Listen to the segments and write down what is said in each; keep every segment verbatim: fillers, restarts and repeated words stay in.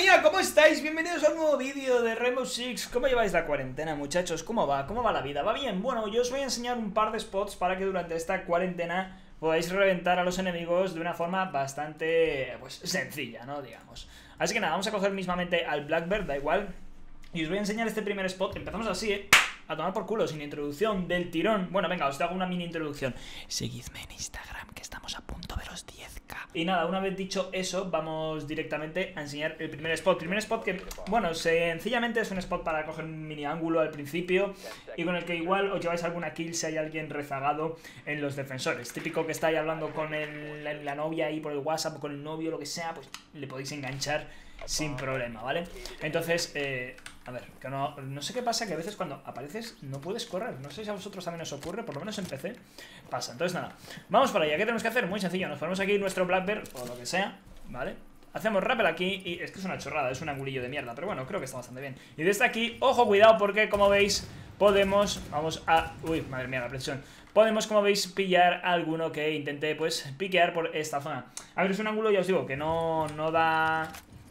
mía, ¿cómo estáis? Bienvenidos a un nuevo vídeo de Rainbow Six. ¿Cómo lleváis la cuarentena, muchachos? ¿Cómo va? ¿Cómo va la vida? ¿Va bien? Bueno, yo os voy a enseñar un par de spots para que durante esta cuarentena podáis reventar a los enemigos de una forma bastante, pues, sencilla, ¿no? Digamos. Así que nada, vamos a coger mismamente al Blackbird, da igual. Y os voy a enseñar este primer spot. Empezamos así, ¿eh? A tomar por culo, sin introducción, del tirón. Bueno, venga, os hago una mini introducción. Seguidme en Instagram, que estamos a punto de los diez K. Y nada, una vez dicho eso, vamos directamente a enseñar el primer spot. Primer spot que, bueno, sencillamente es un spot para coger un mini ángulo al principio y con el que igual os lleváis alguna kill si hay alguien rezagado en los defensores. Típico que estáis hablando con el, la, la novia ahí por el WhatsApp o con el novio, lo que sea, pues le podéis enganchar sin problema, ¿vale? Entonces, eh... a ver, que no, no sé qué pasa, que a veces cuando apareces no puedes correr. No sé si a vosotros también os ocurre, por lo menos en P C pasa. Entonces nada, vamos para allá. ¿Qué tenemos que hacer? Muy sencillo, nos ponemos aquí nuestro Blackbird o lo que sea, ¿vale? Hacemos rappel aquí y es que es una chorrada, es un angulillo de mierda, pero bueno, creo que está bastante bien. Y desde aquí, ojo, cuidado, porque como veis podemos, vamos a... uy, madre mía, la presión. Podemos, como veis, pillar a alguno que intente, pues, piquear por esta zona. A ver, es un ángulo, ya os digo, que no, no da...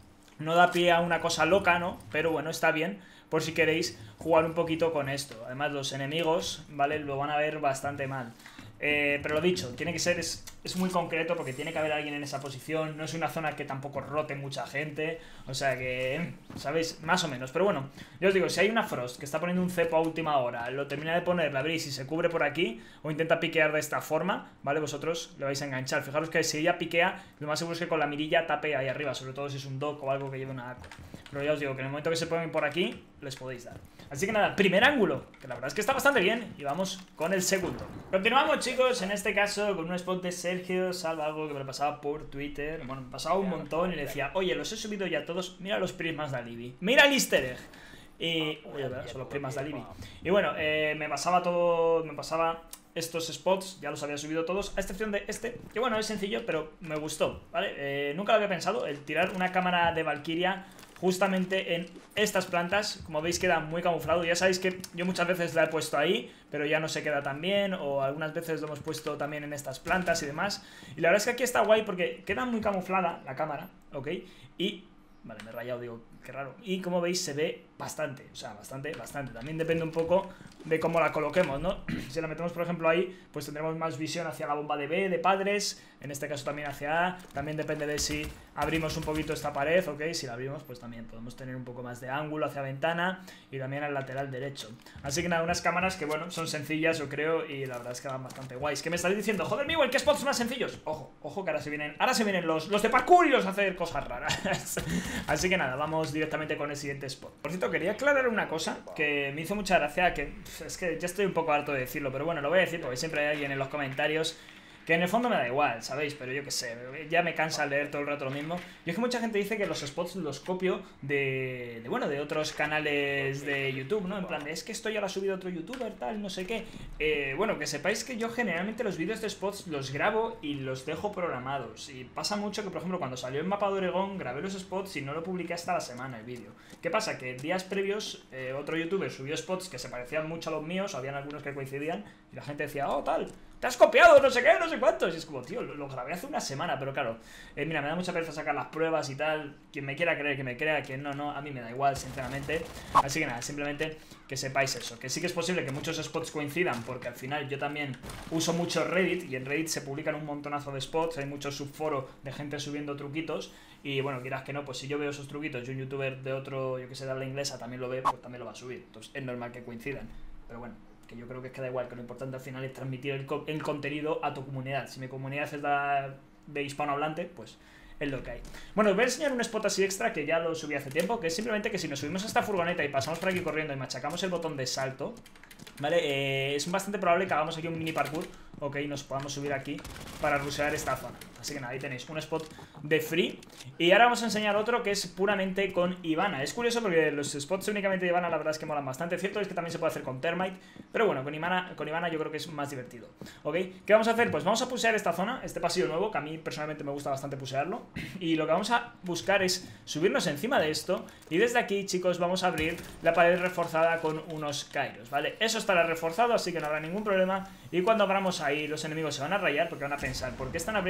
no da pie a una cosa loca, ¿no? Pero bueno, está bien por si queréis jugar un poquito con esto. Además, los enemigos, ¿vale? Lo van a ver bastante mal. Eh, pero lo dicho, tiene que ser, es, es muy concreto porque tiene que haber alguien en esa posición. No es una zona que tampoco rote mucha gente. O sea que, ¿sabéis? Más o menos. Pero bueno, yo os digo, si hay una Frost que está poniendo un cepo a última hora, lo termina de poner, la abrís y se cubre por aquí, o intenta piquear de esta forma, ¿vale? Vosotros le vais a enganchar. Fijaros que si ella piquea, lo más seguro es que con la mirilla tape ahí arriba, sobre todo si es un dock o algo que lleve una A C. Pero ya os digo que en el momento que se ponen por aquí, les podéis dar. Así que nada, primer ángulo, que la verdad es que está bastante bien. Y vamos con el segundo. Continuamos, chicos, en este caso con un spot de Sergio Salva, algo que me lo pasaba por Twitter. Bueno, me pasaba un montón y le decía, oye, los he subido ya todos, mira los prismas de Alibi, mira el easter egg. Y, oye, son los prismas de Alibi. Y bueno, eh, me pasaba todo, me pasaba estos spots, ya los había subido todos, a excepción de este, que bueno, es sencillo, pero me gustó, ¿vale? Eh, nunca lo había pensado, el tirar una cámara de Valkyria justamente en estas plantas. Como veis queda muy camuflado. Ya sabéis que yo muchas veces la he puesto ahí, pero ya no se queda tan bien, o algunas veces lo hemos puesto también en estas plantas y demás. Y la verdad es que aquí está guay porque queda muy camuflada la cámara, ¿ok? Y... vale, me he rayado, digo, qué raro. Y como veis se ve bastante, o sea, bastante, bastante. También depende un poco de cómo la coloquemos, ¿no? Si la metemos, por ejemplo, ahí, pues tendremos más visión hacia la bomba de B, de padres. En este caso también hacia A. También depende de si abrimos un poquito esta pared, ¿ok? Si la abrimos, pues también podemos tener un poco más de ángulo hacia ventana y también al lateral derecho. Así que nada, unas cámaras que, bueno, son sencillas, yo creo, y la verdad es que van bastante guays. ¿Qué me estáis diciendo? Joder, mío, ¿qué spots más sencillos? Ojo, ojo, que ahora se vienen, ahora se vienen los, los de parkour y los hacer cosas raras. Así que nada, vamos directamente con el siguiente spot. Por cierto, quería aclarar una cosa que me hizo mucha gracia, que es que ya estoy un poco harto de decirlo, pero bueno, lo voy a decir porque siempre hay alguien en los comentarios que en el fondo me da igual, ¿sabéis? Pero yo qué sé, ya me cansa leer todo el rato lo mismo. Y es que mucha gente dice que los spots los copio de, de bueno, de otros canales de YouTube, ¿no? En plan, de, es que esto ya lo ha subido otro youtuber, tal, no sé qué. Eh, bueno, que sepáis que yo generalmente los vídeos de spots los grabo y los dejo programados. Y pasa mucho que, por ejemplo, cuando salió el mapa de Oregón, grabé los spots y no lo publiqué hasta la semana el vídeo. ¿Qué pasa? Que días previos, eh, otro youtuber subió spots que se parecían mucho a los míos, habían algunos que coincidían, y la gente decía, oh, tal, te has copiado, no sé qué, no sé cuántos. Y es como, tío, lo, lo grabé hace una semana. Pero claro, eh, mira, me da mucha pereza sacar las pruebas y tal. Quien me quiera creer, que me crea, quien no, no, a mí me da igual, sinceramente. Así que nada, simplemente que sepáis eso, que sí que es posible que muchos spots coincidan, porque al final yo también uso mucho Reddit, y en Reddit se publican un montonazo de spots, hay muchos subforos de gente subiendo truquitos. Y bueno, quieras que no, pues si yo veo esos truquitos y un youtuber de otro, yo que sé, de habla inglesa también lo ve, pues también lo va a subir. Entonces es normal que coincidan, pero bueno, que yo creo que es que da igual, que lo importante al final es transmitir el, co el contenido a tu comunidad. Si mi comunidad es la de hispanohablante, pues es lo que hay. Bueno, os voy a enseñar un spot así extra que ya lo subí hace tiempo, que es simplemente que si nos subimos a esta furgoneta y pasamos por aquí corriendo y machacamos el botón de salto, ¿vale? Eh, es bastante probable que hagamos aquí un mini parkour, ok, nos podamos subir aquí para rushear esta zona. Así que nada, ahí tenéis un spot de free. Y ahora vamos a enseñar otro que es puramente con Ivana. Es curioso porque los spots únicamente de Ivana la verdad es que molan bastante. Cierto es que también se puede hacer con Termite, pero bueno, con Ivana, con Ivana yo creo que es más divertido, ¿ok? ¿Qué vamos a hacer? Pues vamos a pusear esta zona, este pasillo nuevo, que a mí personalmente me gusta bastante pusearlo. Y lo que vamos a buscar es subirnos encima de esto. Y desde aquí, chicos, vamos a abrir la pared reforzada con unos kairos, ¿vale? Eso estará reforzado, así que no habrá ningún problema. Y cuando abramos ahí, los enemigos se van a rayar porque van a pensar, ¿por qué están abriendo desde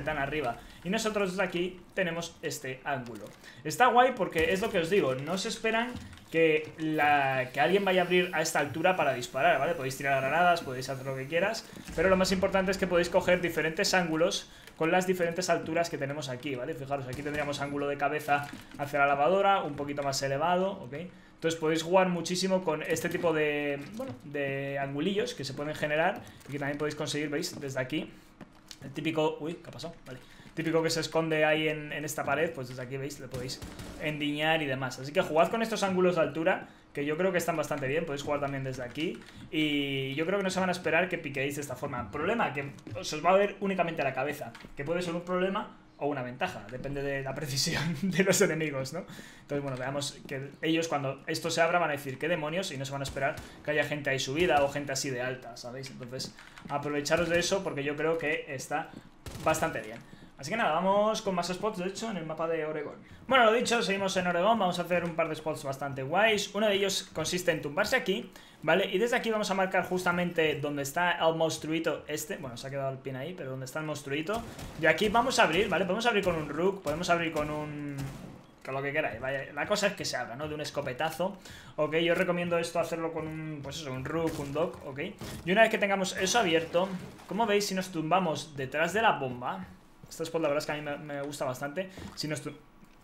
están arriba. Y nosotros desde aquí tenemos este ángulo. Está guay porque es lo que os digo, no se esperan que, la, que alguien vaya a abrir a esta altura para disparar, ¿vale? Podéis tirar granadas, podéis hacer lo que quieras, pero lo más importante es que podéis coger diferentes ángulos con las diferentes alturas que tenemos aquí, ¿vale? Fijaros, aquí tendríamos ángulo de cabeza hacia la lavadora, un poquito más elevado, ¿ok? Entonces podéis jugar muchísimo con este tipo de, bueno, de angulillos que se pueden generar y que también podéis conseguir, ¿veis? Desde aquí, el típico... Uy, ¿qué ha pasado? Vale. Típico que se esconde ahí en, en esta pared, pues desde aquí, ¿veis? Le podéis endiñar y demás. Así que jugad con estos ángulos de altura, que yo creo que están bastante bien. Podéis jugar también desde aquí. Y yo creo que no se van a esperar que piquéis de esta forma. Problema, que os va a ver únicamente a la cabeza, que puede ser un problema o una ventaja, depende de la precisión de los enemigos, ¿no? Entonces, bueno, veamos que ellos cuando esto se abra van a decir ¿qué demonios? Y no se van a esperar que haya gente ahí subida o gente así de alta, ¿sabéis? Entonces, aprovecharos de eso porque yo creo que está bastante bien. Así que nada, vamos con más spots, de hecho, en el mapa de Oregón. Bueno, lo dicho, seguimos en Oregón, vamos a hacer un par de spots bastante guays. Uno de ellos consiste en tumbarse aquí, ¿vale? Y desde aquí vamos a marcar justamente donde está el monstruito este. Bueno, se ha quedado el pin ahí, pero donde está el monstruito. Y aquí vamos a abrir, ¿vale? Podemos abrir con un rook, podemos abrir con un... con lo que queráis, vaya. La cosa es que se abra, ¿no? De un escopetazo, ¿ok? Yo recomiendo esto hacerlo con un, pues eso, un rook, un dock, ¿ok? Y una vez que tengamos eso abierto, como veis, si nos tumbamos detrás de la bomba... Este spot la verdad es que a mí me, me gusta bastante. Si nos tu...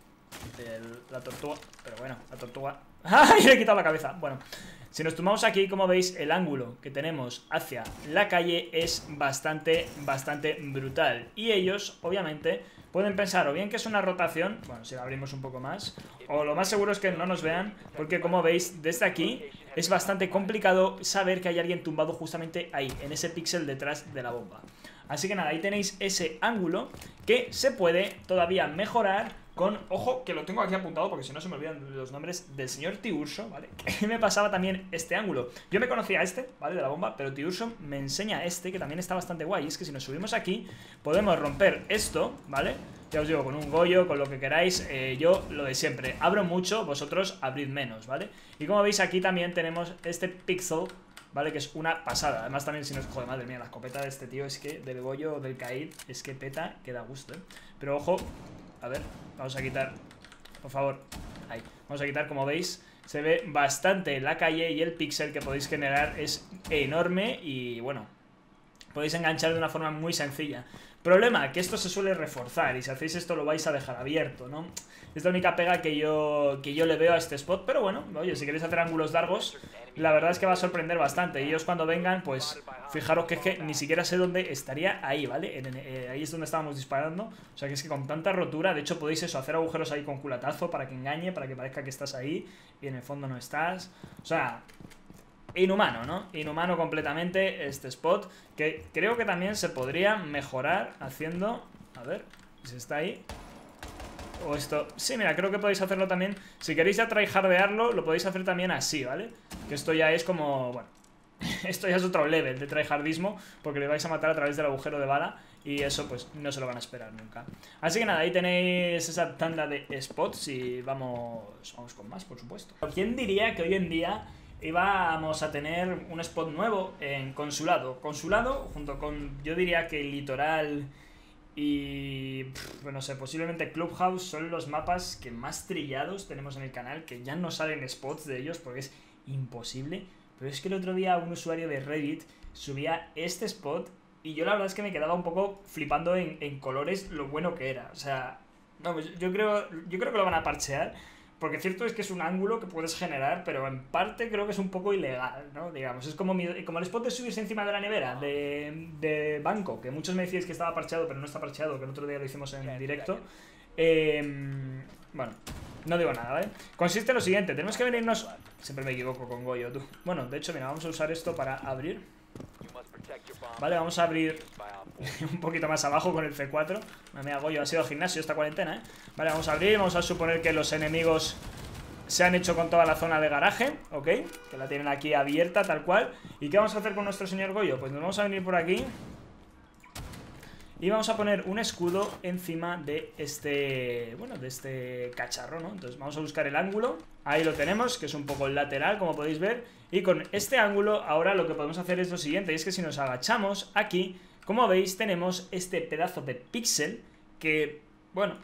El, la tortuga... Pero bueno, la tortuga... ¡Ay! Le he quitado la cabeza. Bueno, si nos tumbamos aquí, como veis, el ángulo que tenemos hacia la calle es bastante, bastante brutal. Y ellos, obviamente, pueden pensar o bien que es una rotación... Bueno, si la abrimos un poco más... O lo más seguro es que no nos vean, porque como veis, desde aquí es bastante complicado saber que hay alguien tumbado justamente ahí, en ese píxel detrás de la bomba. Así que nada, ahí tenéis ese ángulo que se puede todavía mejorar con... Ojo, que lo tengo aquí apuntado porque si no se me olvidan los nombres del señor Tiurso, ¿vale? Que me pasaba también este ángulo. Yo me conocía este, ¿vale? De la bomba, pero Tiurso me enseña este, que también está bastante guay. Y es que si nos subimos aquí, podemos romper esto, ¿vale? Ya os digo, con un Goyo, con lo que queráis, eh, yo lo de siempre. Abro mucho, vosotros abrid menos, ¿vale? Y como veis aquí también tenemos este pixel, ¿vale? Que es una pasada. Además también si nos... Joder, madre mía, la escopeta de este tío es que... Del Goyo o del Kaid, es que peta, que da gusto, ¿eh? Pero ojo, a ver, vamos a quitar... Por favor, ahí. Vamos a quitar, como veis, se ve bastante la calle y el píxel que podéis generar es enorme y, bueno, podéis enganchar de una forma muy sencilla. Problema, que esto se suele reforzar y si hacéis esto lo vais a dejar abierto, ¿no? Es la única pega que yo, que yo le veo a este spot, pero bueno, oye, si queréis hacer ángulos largos, la verdad es que va a sorprender bastante. Y ellos cuando vengan, pues, fijaros que es que ni siquiera sé dónde estaría ahí, ¿vale? En, en, eh, ahí es donde estábamos disparando, o sea que es que con tanta rotura, de hecho podéis eso, hacer agujeros ahí con culatazo para que engañe, para que parezca que estás ahí y en el fondo no estás, o sea... Inhumano, ¿no? Inhumano completamente este spot, que creo que también se podría mejorar haciendo... A ver, si está ahí... O esto... Sí, mira, creo que podéis hacerlo también. Si queréis ya tryhardearlo, lo podéis hacer también así, ¿vale? Que esto ya es como... Bueno, esto ya es otro level de tryhardismo, porque le vais a matar a través del agujero de bala. Y eso pues no se lo van a esperar nunca. Así que nada, ahí tenéis esa tanda de spots y vamos, vamos con más, por supuesto. ¿Quién diría que hoy en día... íbamos a tener un spot nuevo en Consulado? Consulado, junto con, yo diría que Litoral y, pff, no sé, posiblemente Clubhouse, son los mapas que más trillados tenemos en el canal, que ya no salen spots de ellos porque es imposible. Pero es que el otro día un usuario de Reddit subía este spot y yo la verdad es que me quedaba un poco flipando en, en colores lo bueno que era. O sea, no, yo creo, yo creo que lo van a parchear. Porque cierto es que es un ángulo que puedes generar, pero en parte creo que es un poco ilegal, ¿no? Digamos, es como, mi, como el spot de subirse encima de la nevera de, de banco, que muchos me decíais que estaba parcheado, pero no está parcheado, que el otro día lo hicimos en directo. Eh, bueno, no digo nada, ¿vale? Consiste en lo siguiente, tenemos que venirnos... Siempre me equivoco con Goyo, tú. Bueno, de hecho, mira, vamos a usar esto para abrir. Vale, vamos a abrir un poquito más abajo con el C cuatro. Me hago yo, ha sido gimnasio esta cuarentena, ¿eh? Vale, vamos a abrir, vamos a suponer que los enemigos se han hecho con toda la zona de garaje, ¿ok? Que la tienen aquí abierta, tal cual. ¿Y qué vamos a hacer con nuestro señor Goyo? Pues nos vamos a venir por aquí y vamos a poner un escudo encima de este... Bueno, de este cacharro, ¿no? Entonces vamos a buscar el ángulo. Ahí lo tenemos, que es un poco el lateral, como podéis ver. Y con este ángulo ahora lo que podemos hacer es lo siguiente. Y es que si nos agachamos aquí, como veis, tenemos este pedazo de píxel que, bueno,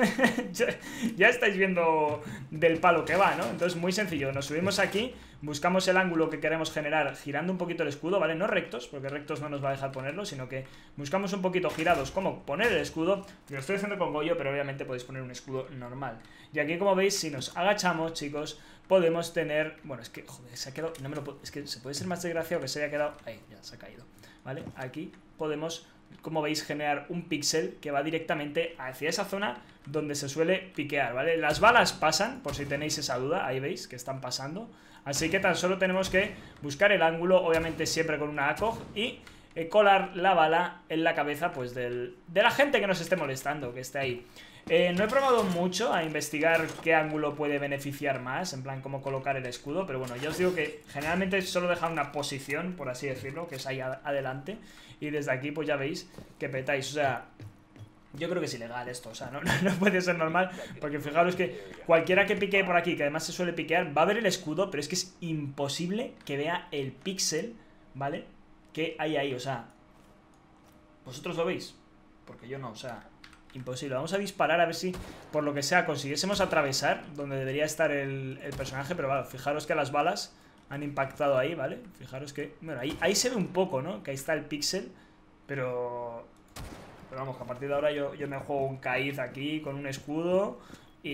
ya, ya estáis viendo del palo que va, ¿no? Entonces, muy sencillo, nos subimos aquí, buscamos el ángulo que queremos generar girando un poquito el escudo, ¿vale? No rectos, porque rectos no nos va a dejar ponerlo, sino que buscamos un poquito girados como poner el escudo. Lo estoy haciendo con Goyo, pero obviamente podéis poner un escudo normal. Y aquí, como veis, si nos agachamos, chicos, podemos tener... Bueno, es que, joder, se ha quedado... No me lo puedo... Es que se puede ser más desgraciado que se haya quedado... Ahí, ya se ha caído, ¿vale? Aquí podemos, como veis, generar un píxel que va directamente hacia esa zona donde se suele piquear, ¿vale? Las balas pasan, por si tenéis esa duda, ahí veis que están pasando. Así que tan solo tenemos que buscar el ángulo, obviamente siempre con una A C O G, y eh, colar la bala en la cabeza, pues, del, de la gente que nos esté molestando, que esté ahí. Eh, no he probado mucho a investigar qué ángulo puede beneficiar más, en plan cómo colocar el escudo, pero bueno, ya os digo que generalmente solo deja una posición, por así decirlo, que es ahí adelante, y desde aquí pues ya veis que petáis, o sea... Yo creo que es ilegal esto, o sea, no, no, no puede ser normal, porque fijaros que cualquiera que piquee por aquí, que además se suele piquear, va a ver el escudo, pero es que es imposible que vea el píxel, ¿vale? Que hay ahí, o sea... ¿Vosotros lo veis? Porque yo no, o sea... Imposible. Vamos a disparar a ver si, por lo que sea, consiguiésemos atravesar donde debería estar el, el personaje, pero vale, fijaros que las balas han impactado ahí, ¿vale? Fijaros que... Bueno, ahí, ahí se ve un poco, ¿no? Que ahí está el píxel, pero... Pero vamos, que a partir de ahora yo, yo me juego un Kaiz aquí con un escudo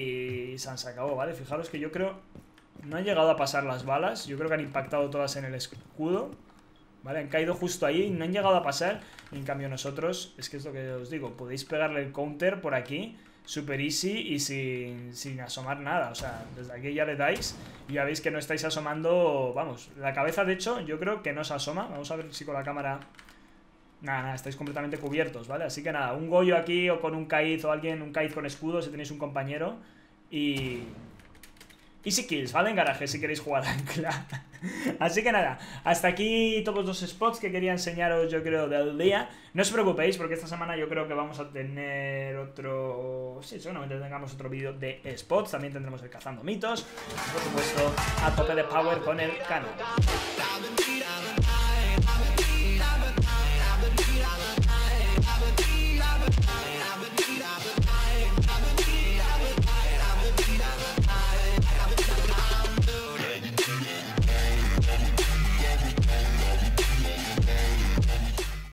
y se han sacado, ¿vale? Fijaros que yo creo... No han llegado a pasar las balas, yo creo que han impactado todas en el escudo, ¿vale? Han caído justo ahí, no han llegado a pasar. En cambio nosotros, es que es lo que os digo, podéis pegarle el counter por aquí, super easy y sin, sin asomar nada. O sea, desde aquí ya le dais y ya veis que no estáis asomando, vamos, la cabeza de hecho yo creo que no se asoma. Vamos a ver si con la cámara... Nada, nada, estáis completamente cubiertos, ¿vale? Así que nada, un Goyo aquí o con un Kaiz o alguien, un Kaiz con escudo si tenéis un compañero y... Easy kills, ¿vale? En garaje si queréis jugar ancla. Así que nada, hasta aquí todos los spots que quería enseñaros, yo creo, del día. No os preocupéis porque esta semana yo creo que vamos a tener otro... Sí, seguramente tengamos otro vídeo de spots. También tendremos el Cazando Mitos. Por supuesto, a tope de power con el canal.